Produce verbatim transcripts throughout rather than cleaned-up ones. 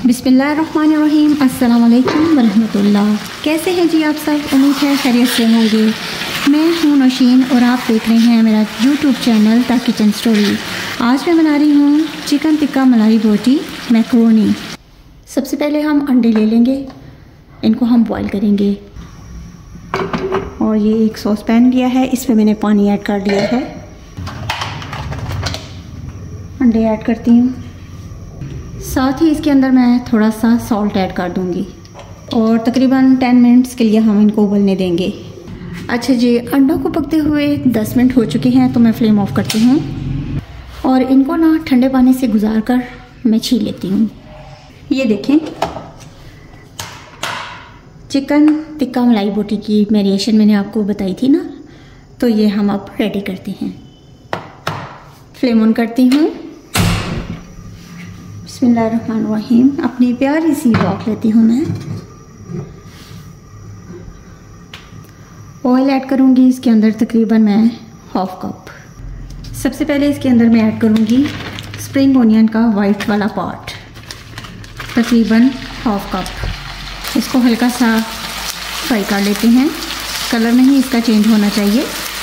बिस्मिल्लाहिर्रहमानिर्रहीम। अस्सलाम वालेकुम वरहमतुल्लाह। कैसे हैं जी आप सब? उम्मीद है खैरियत से होंगे। मैं हूँ नौशीन और आप देख रहे हैं मेरा YouTube channel the kitchen story. आज मैं बना रही हूँ चिकन टिक्का मलाई बोटी मैक्रोनी। सबसे पहले हम अंडे ले लेंगे, इनको हम बॉईल करेंगे। और ये एक सॉस पैन लिया है, इसमें मैंने पानी ऐड कर दिया है। अंडे ऐड करती हूँ, साथ ही इसके अंदर मैं थोड़ा सा सॉल्ट ऐड कर दूँगी और तकरीबन टेन मिनट्स के लिए हम इनको उबलने देंगे। अच्छा जी, अंडों को पकते हुए दस मिनट हो चुके हैं, तो मैं फ्लेम ऑफ करती हूँ और इनको ना ठंडे पानी से गुजार कर मैं छील लेती हूँ। ये देखें, चिकन टिक्का मलाई बोटी की वेरिएशन मैंने आपको बताई थी ना, तो ये हम अब रेडी करते हैं। फ्लेम ऑन करती हूँ। बिस्मिल्लाहिर्रहमानिर्रहीम। अपनी प्यारी सी वॉक लेती हूँ मैं। ऑयल ऐड करूँगी इसके अंदर तकरीबन मैं हाफ कप। सबसे पहले इसके अंदर मैं ऐड करूँगी स्प्रिंग ओनियन का वाइट वाला पार्ट, तकरीबन हाफ कप। इसको हल्का सा फ्राई कर लेते हैं, कलर नहीं इसका चेंज होना चाहिए।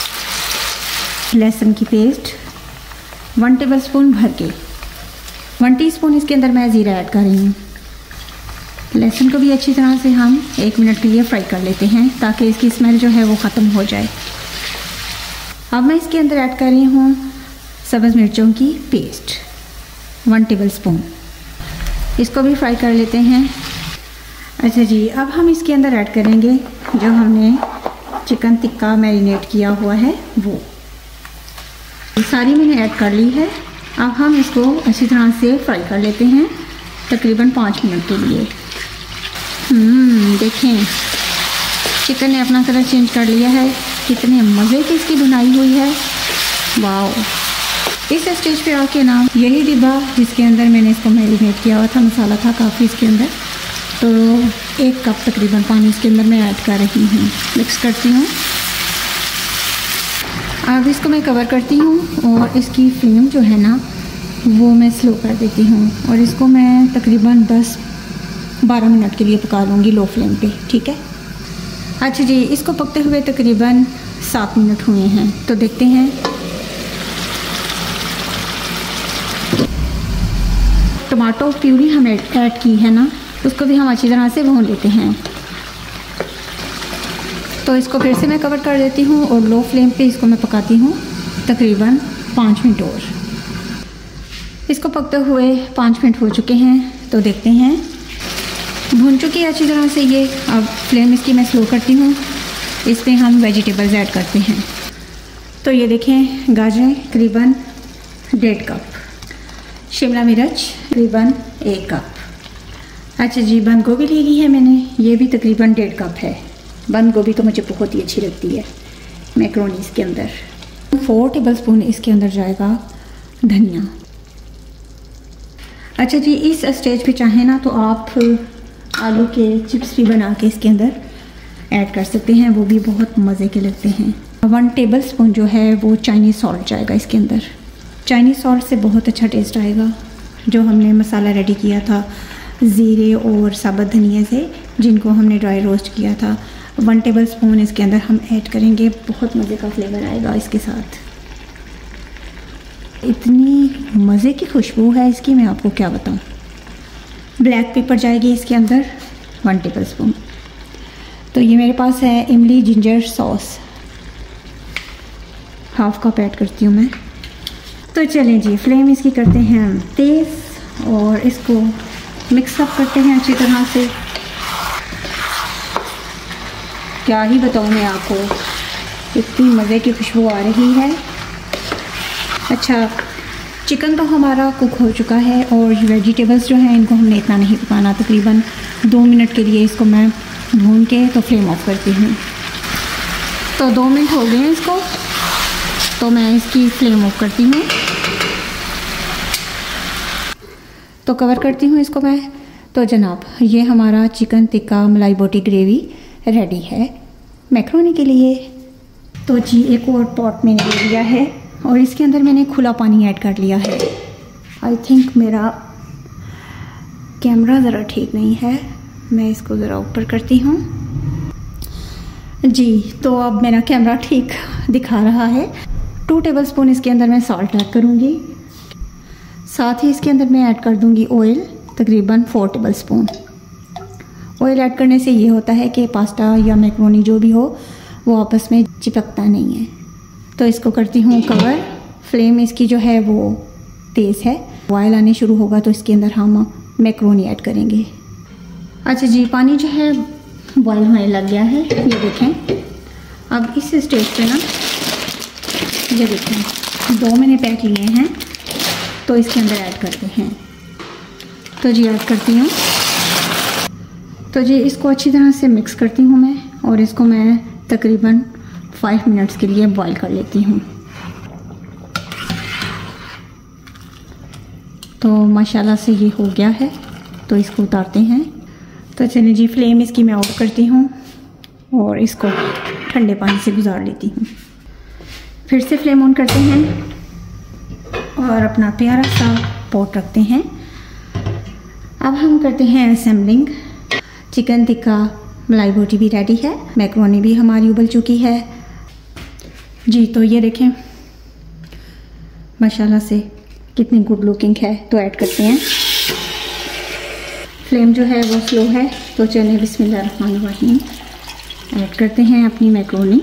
लहसुन की पेस्ट वन टेबल स्पून भर के, वन टीस्पून इसके अंदर मैं ज़ीरा ऐड कर रही हूँ। लहसुन को भी अच्छी तरह से हम एक मिनट के लिए फ्राई कर लेते हैं ताकि इसकी स्मेल जो है वो ख़त्म हो जाए। अब मैं इसके अंदर ऐड कर रही हूँ सब्ज़ मिर्चों की पेस्ट वन टेबल स्पून। इसको भी फ्राई कर लेते हैं। अच्छा जी, अब हम इसके अंदर ऐड करेंगे जो हमने चिकन टिक्का मैरिनेट किया हुआ है वो। सारी मैंने ऐड कर ली है। अब हम इसको अच्छी तरह से फ्राई कर लेते हैं तकरीबन पाँच मिनट के लिए। हम्म देखें, चिकन ने अपना कलर चेंज कर लिया है। कितने मज़े की इसकी बुनाई हुई है, वाह। इस स्टेज पे आके ना यही डिब्बा जिसके अंदर मैंने इसको मैरिनेट किया हुआ था, मसाला था काफ़ी इसके अंदर, तो एक कप तकरीबन पानी इसके अंदर मैं ऐड कर रही हूँ। मिक्स करती हूँ। अब इसको मैं कवर करती हूँ और इसकी फ्लेम जो है ना वो मैं स्लो कर देती हूँ और इसको मैं तकरीबन दस बारह मिनट के लिए पका लूँगी लो फ्लेम पे, ठीक है। अच्छा जी, इसको पकते हुए तकरीबन सात मिनट हुए हैं, तो देखते हैं। टमाटो प्यूरी हम ऐड की है ना, उसको भी हम अच्छी तरह से भून लेते हैं। तो इसको फिर से मैं कवर कर देती हूँ और लो फ्लेम पे इसको मैं पकाती हूँ तकरीबन पाँच मिनट और। इसको पकते हुए पाँच मिनट हो चुके हैं, तो देखते हैं। भून चुकी है अच्छी तरह से ये। अब फ्लेम इसकी मैं स्लो करती हूँ। इसमें हम वेजिटेबल्स ऐड करते हैं। तो ये देखें, गाजरें करीबन डेढ़ कप, शिमला मिर्च करीबन एक कप। अच्छा जी, बंद गोभी ले ली है मैंने, ये भी तकरीबन डेढ़ कप है। बंद गोभी तो मुझे बहुत ही अच्छी लगती है मैक्रोनी। इसके अंदर फोर टेबल स्पून इसके अंदर जाएगा धनिया। अच्छा जी, इस स्टेज पे चाहें ना तो आप आलू के चिप्स भी बना के इसके अंदर ऐड कर सकते हैं, वो भी बहुत मज़े के लगते हैं। वन टेबल स्पून जो है वो चाइनीज़ सॉल्ट जाएगा इसके अंदर। चाइनीज़ सॉल्ट से बहुत अच्छा टेस्ट आएगा। जो हमने मसाला रेडी किया था ज़ीरे और साबुत धनिया से, जिनको हमने ड्राई रोस्ट किया था, वन टेबल स्पून इसके अंदर हम ऐड करेंगे। बहुत मज़े का फ्लेवर आएगा इसके साथ। इतनी मज़े की खुशबू है इसकी, मैं आपको क्या बताऊं। ब्लैक पेपर जाएगी इसके अंदर वन टेबल स्पून। तो ये मेरे पास है इमली ginger sauce, half cup add करती हूँ मैं। तो चलें जी, फ्लेम इसकी करते हैं हम तेज़ और इसको मिक्सअप करते हैं अच्छी तरह से। क्या ही बताऊँ मैं आपको, इतनी मज़े की खुशबू आ रही है। अच्छा, चिकन तो हमारा कुक हो चुका है और वेजिटेबल्स जो हैं इनको हमने इतना नहीं पकाना, तकरीबन दो मिनट के लिए इसको मैं भून के तो फ्लेम ऑफ करती हूँ। तो दो मिनट हो गए हैं इसको, तो मैं इसकी फ्लेम ऑफ करती हूँ। तो कवर करती हूँ इसको मैं। तो जनाब, ये हमारा चिकन टिक्का मलाई बोटी ग्रेवी रेडी है मैक्रोनी के लिए। तो जी, एक और पॉट मैंने ले लिया है और इसके अंदर मैंने खुला पानी ऐड कर लिया है। आई थिंक मेरा कैमरा ज़रा ठीक नहीं है, मैं इसको ज़रा ऊपर करती हूँ जी। तो अब मेरा कैमरा ठीक दिखा रहा है। टू टेबलस्पून इसके अंदर मैं सॉल्ट ऐड करूँगी, साथ ही इसके अंदर मैं ऐड कर दूँगी ऑयल, तकरीबन फोर टेबलस्पून। ऑयल ऐड करने से ये होता है कि पास्ता या मैक्रोनी जो भी हो वो आपस में चिपकता नहीं है। तो इसको करती हूँ कवर। फ्लेम इसकी जो है वो तेज़ है। बॉयल आने शुरू होगा तो इसके अंदर हम मैक्रोनी ऐड करेंगे। अच्छा जी, पानी जो है बॉयल होने लग गया है, ये देखें। अब इस स्टेज पे ना ये देखें दो मैंने पैक लिए हैं, तो इसके अंदर ऐड करते हैं। तो जी ऐड करती हूँ। तो जी इसको अच्छी तरह से मिक्स करती हूँ मैं, और इसको मैं तकरीबन फाइव मिनट्स के लिए बॉईल कर लेती हूँ। तो माशाल्लाह से ये हो गया है, तो इसको उतारते हैं। तो चलिए जी, फ्लेम इसकी मैं ऑफ करती हूँ और इसको ठंडे पानी से गुजार लेती हूँ। फिर से फ्लेम ऑन करते हैं और अपना प्यारा सा पॉट रखते हैं। अब हम करते हैं असेंबलिंग। चिकन टिक्का मलाई बोटी भी रेडी है, मैक्रोनी भी हमारी उबल चुकी है जी। तो ये देखें माशाल्लाह से कितनी गुड लुकिंग है। तो ऐड करते हैं। फ्लेम जो है वो स्लो है, तो चलिए बिस्मिल्लाहिर्रहमानिर्रहीम ऐड करते हैं अपनी मैक्रोनी।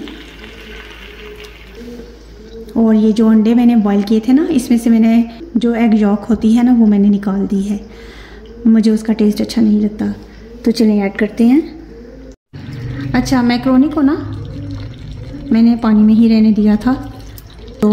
और ये जो अंडे मैंने बॉईल किए थे ना, इसमें से मैंने जो एग यॉक होती है ना वो मैंने निकाल दी है, मुझे उसका टेस्ट अच्छा नहीं लगता। तो चलिए ऐड करते हैं। अच्छा, मैक्रोनी को ना मैंने पानी में ही रहने दिया था। तो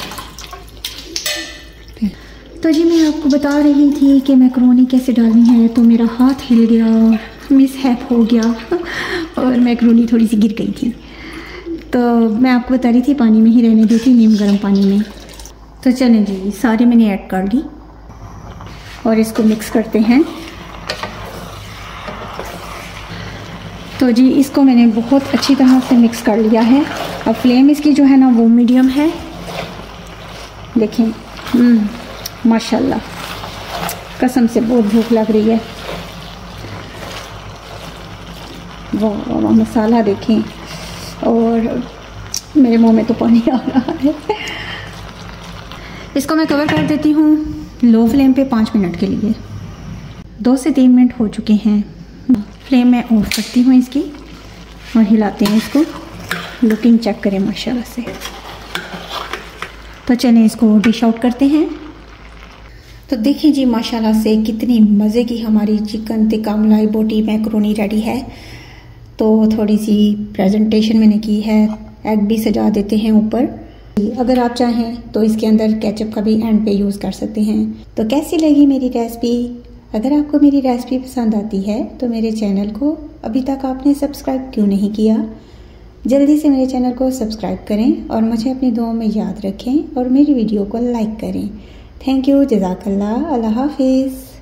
तो जी मैं आपको बता रही थी कि मैक्रोनी कैसे डालनी है, तो मेरा हाथ हिल गया और मिसहैप हो गया और मैक्रोनी थोड़ी सी गिर गई थी। तो मैं आपको बता रही थी पानी में ही रहने दी थी, नीम गर्म पानी में। तो चलें जी, सारी मैंने ऐड कर ली और इसको मिक्स करते हैं। तो जी इसको मैंने बहुत अच्छी तरह से मिक्स कर लिया है। अब फ्लेम इसकी जो है ना वो मीडियम है। देखें माशाल्लाह, कसम से बहुत भूख लग रही है। वाह वाह वाह, मसाला देखें और मेरे मुंह में तो पानी आ रहा है। इसको मैं कवर कर देती हूँ लो फ्लेम पे पाँच मिनट के लिए। दो से तीन मिनट हो चुके हैं। फ्लेम मैं ऑफ करती हूँ इसकी और हिलाते हैं इसको। लुकिंग चेक करें माशाल्लाह से। तो चलें इसको डिश आउट करते हैं। तो देखिए जी माशाल्लाह से कितनी मज़े की हमारी चिकन टिक्का मलाई बोटी मैक्रोनी रेडी है। तो थोड़ी सी प्रेजेंटेशन मैंने की है, एग भी सजा देते हैं ऊपर। अगर आप चाहें तो इसके अंदर केचप का भी एंड पे यूज़ कर सकते हैं। तो कैसी लगी मेरी रेसिपी? अगर आपको मेरी रेसिपी पसंद आती है तो मेरे चैनल को अभी तक आपने सब्सक्राइब क्यों नहीं किया? जल्दी से मेरे चैनल को सब्सक्राइब करें और मुझे अपनी दुआओं में याद रखें और मेरी वीडियो को लाइक करें। थैंक यू, जज़ाकल्लाह, अल्लाह हाफिज़।